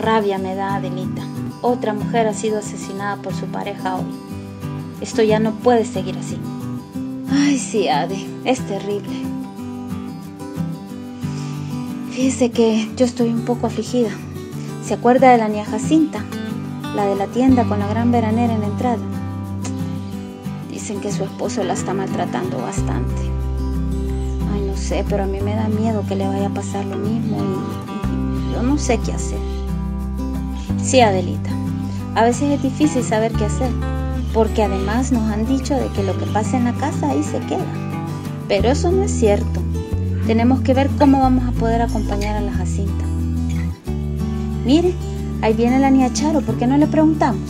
rabia me da, Adelita. Otra mujer ha sido asesinada por su pareja hoy. Esto ya no puede seguir así. Ay, sí, Ade, es terrible. Fíjese que yo estoy un poco afligida. ¿Se acuerda de la niña Jacinta? La de la tienda con la gran veranera en la entrada. Dicen que su esposo la está maltratando bastante. Ay, no sé, pero a mí me da miedo que le vaya a pasar lo mismo y yo no sé qué hacer. Sí, Adelita, a veces es difícil saber qué hacer, porque además nos han dicho de que lo que pasa en la casa ahí se queda. Pero eso no es cierto. Tenemos que ver cómo vamos a poder acompañar a la Jacinta. Mire, ahí viene la niña Charo, ¿por qué no le preguntamos?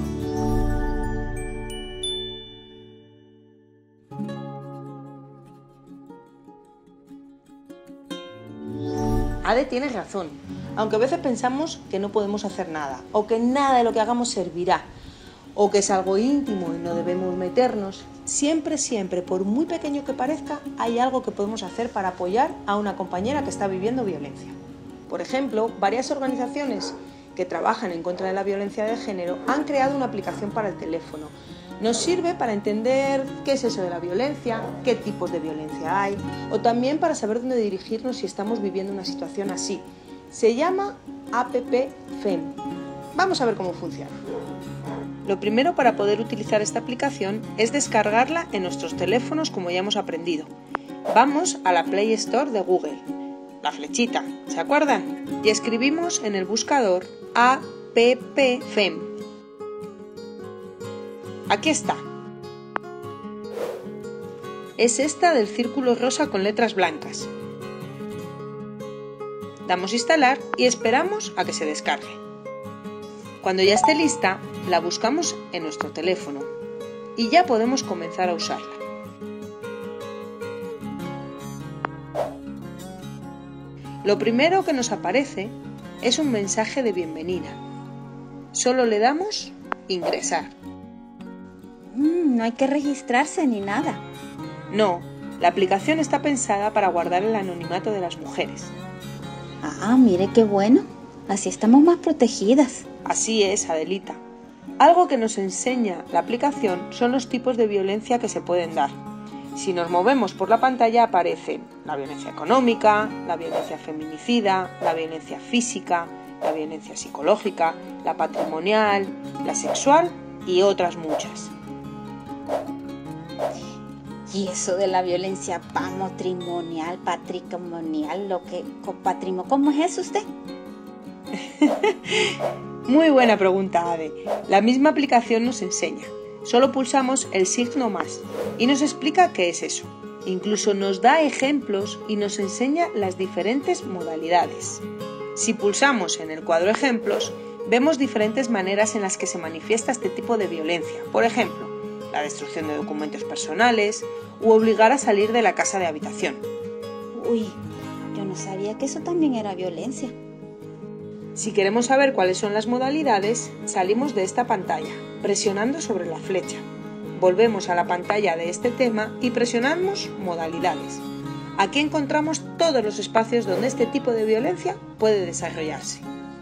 Ade tiene razón, aunque a veces pensamos que no podemos hacer nada, o que nada de lo que hagamos servirá, o que es algo íntimo y no debemos meternos, siempre, por muy pequeño que parezca, hay algo que podemos hacer para apoyar a una compañera que está viviendo violencia. Por ejemplo, varias organizaciones que trabajan en contra de la violencia de género han creado una aplicación para el teléfono. Nos sirve para entender qué es eso de la violencia, qué tipos de violencia hay, o también para saber dónde dirigirnos si estamos viviendo una situación así. Se llama AppFem. Vamos a ver cómo funciona. Lo primero para poder utilizar esta aplicación es descargarla en nuestros teléfonos, como ya hemos aprendido. Vamos a la Play Store de Google, la flechita, ¿se acuerdan? Y escribimos en el buscador AppFem. Aquí está. Es esta del círculo rosa con letras blancas. Damos a instalar y esperamos a que se descargue. Cuando ya esté lista, la buscamos en nuestro teléfono y ya podemos comenzar a usarla. Lo primero que nos aparece es un mensaje de bienvenida. Solo le damos ingresar. No hay que registrarse ni nada. No, la aplicación está pensada para guardar el anonimato de las mujeres. Ah, mire qué bueno. Así estamos más protegidas. Así es, Adelita. Algo que nos enseña la aplicación son los tipos de violencia que se pueden dar. Si nos movemos por la pantalla aparecen la violencia económica, la violencia feminicida, la violencia física, la violencia psicológica, la patrimonial, la sexual y otras muchas. Y eso de la violencia patrimonial, ¿cómo es eso usted? Muy buena pregunta, Ade. La misma aplicación nos enseña. Solo pulsamos el signo más y nos explica qué es eso. Incluso nos da ejemplos y nos enseña las diferentes modalidades. Si pulsamos en el cuadro ejemplos, vemos diferentes maneras en las que se manifiesta este tipo de violencia. Por ejemplo, la destrucción de documentos personales u obligar a salir de la casa de habitación. Uy, yo no sabía que eso también era violencia. Si queremos saber cuáles son las modalidades, salimos de esta pantalla, presionando sobre la flecha. Volvemos a la pantalla de este tema y presionamos modalidades. Aquí encontramos todos los espacios donde este tipo de violencia puede desarrollarse.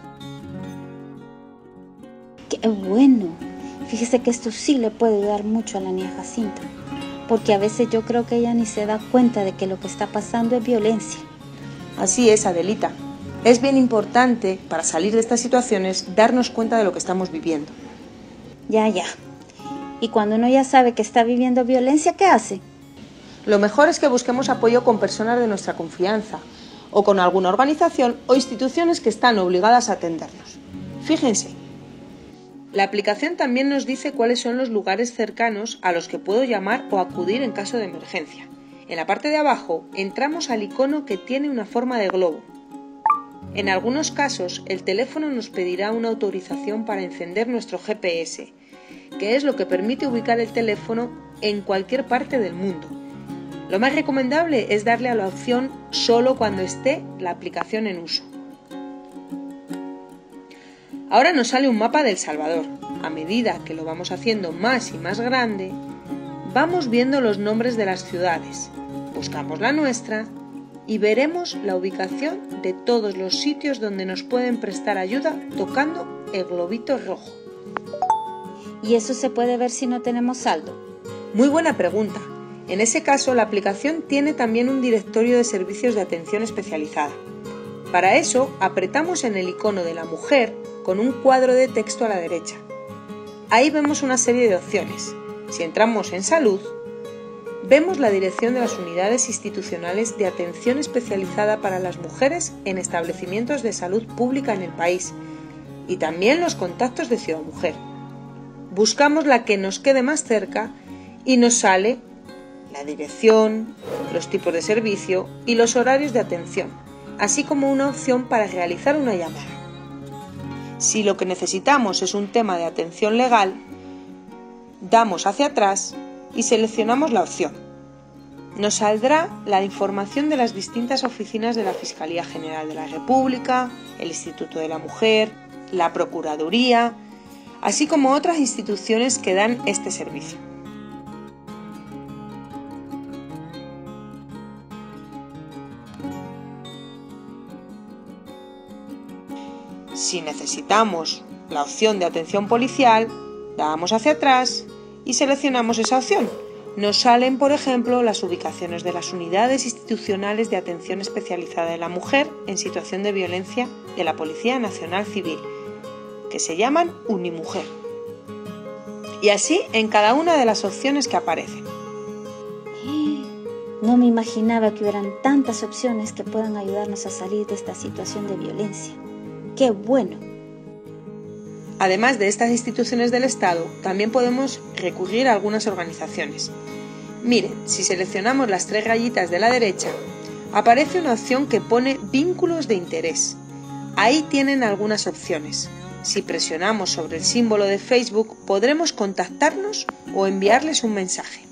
¡Qué bueno! Fíjese que esto sí le puede ayudar mucho a la niña Jacinta, porque a veces yo creo que ella ni se da cuenta de que lo que está pasando es violencia. Así es, Adelita. Es bien importante, para salir de estas situaciones, darnos cuenta de lo que estamos viviendo. Ya. Y cuando uno ya sabe que está viviendo violencia, ¿qué hace? Lo mejor es que busquemos apoyo con personas de nuestra confianza, o con alguna organización o instituciones que están obligadas a atendernos. Fíjense, la aplicación también nos dice cuáles son los lugares cercanos a los que puedo llamar o acudir en caso de emergencia. En la parte de abajo entramos al icono que tiene una forma de globo. En algunos casos, el teléfono nos pedirá una autorización para encender nuestro GPS, que es lo que permite ubicar el teléfono en cualquier parte del mundo. Lo más recomendable es darle a la opción solo cuando esté la aplicación en uso. Ahora nos sale un mapa de El Salvador. A medida que lo vamos haciendo más y más grande, vamos viendo los nombres de las ciudades. Buscamos la nuestra y veremos la ubicación de todos los sitios donde nos pueden prestar ayuda tocando el globito rojo. ¿Y eso se puede ver si no tenemos saldo? Muy buena pregunta. En ese caso, la aplicación tiene también un directorio de servicios de atención especializada. Para eso, apretamos en el icono de la mujer con un cuadro de texto a la derecha. Ahí vemos una serie de opciones. Si entramos en Salud, vemos la dirección de las unidades institucionales de atención especializada para las mujeres en establecimientos de salud pública en el país y también los contactos de Ciudad Mujer. Buscamos la que nos quede más cerca y nos sale la dirección, los tipos de servicio y los horarios de atención, así como una opción para realizar una llamada. Si lo que necesitamos es un tema de atención legal, damos hacia atrás y seleccionamos la opción. Nos saldrá la información de las distintas oficinas de la Fiscalía General de la República, el Instituto de la Mujer, la Procuraduría, así como otras instituciones que dan este servicio. Si necesitamos la opción de atención policial, damos hacia atrás y seleccionamos esa opción. Nos salen, por ejemplo, las ubicaciones de las unidades institucionales de atención especializada de la mujer en situación de violencia de la Policía Nacional Civil, que se llaman Unimujer. Y así en cada una de las opciones que aparecen. No me imaginaba que hubieran tantas opciones que puedan ayudarnos a salir de esta situación de violencia. ¡Qué bueno! Además de estas instituciones del Estado, también podemos recurrir a algunas organizaciones. Miren, si seleccionamos las 3 rayitas de la derecha, aparece una opción que pone vínculos de interés. Ahí tienen algunas opciones. Si presionamos sobre el símbolo de Facebook, podremos contactarnos o enviarles un mensaje.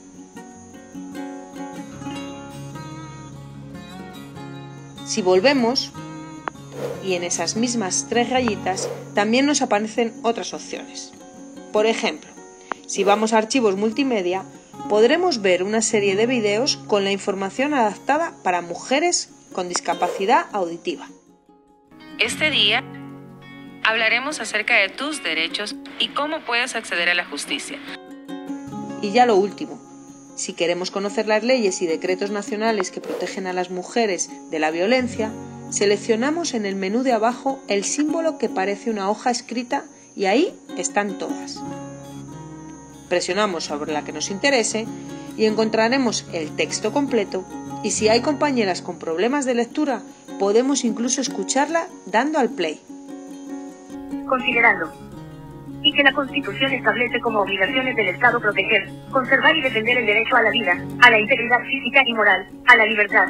Si volvemos, y en esas mismas 3 rayitas también nos aparecen otras opciones. Por ejemplo, si vamos a archivos multimedia, podremos ver una serie de vídeos con la información adaptada para mujeres con discapacidad auditiva. Este día hablaremos acerca de tus derechos y cómo puedes acceder a la justicia. Y ya lo último, si queremos conocer las leyes y decretos nacionales que protegen a las mujeres de la violencia, seleccionamos en el menú de abajo el símbolo que parece una hoja escrita y ahí están todas. Presionamos sobre la que nos interese y encontraremos el texto completo y si hay compañeras con problemas de lectura, podemos incluso escucharla dando al play. Considerando y que la Constitución establece como obligaciones del Estado proteger, conservar y defender el derecho a la vida, a la integridad física y moral, a la libertad.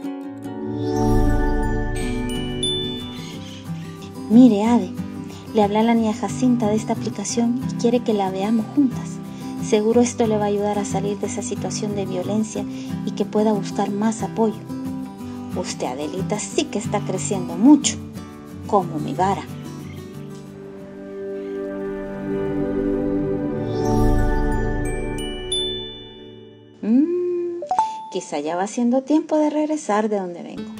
Mire, Ade, le hablé a la niña Jacinta de esta aplicación y quiere que la veamos juntas. Seguro esto le va a ayudar a salir de esa situación de violencia y que pueda buscar más apoyo. Usted, Adelita, sí que está creciendo mucho, como mi vara. Quizá ya va siendo tiempo de regresar de donde vengo.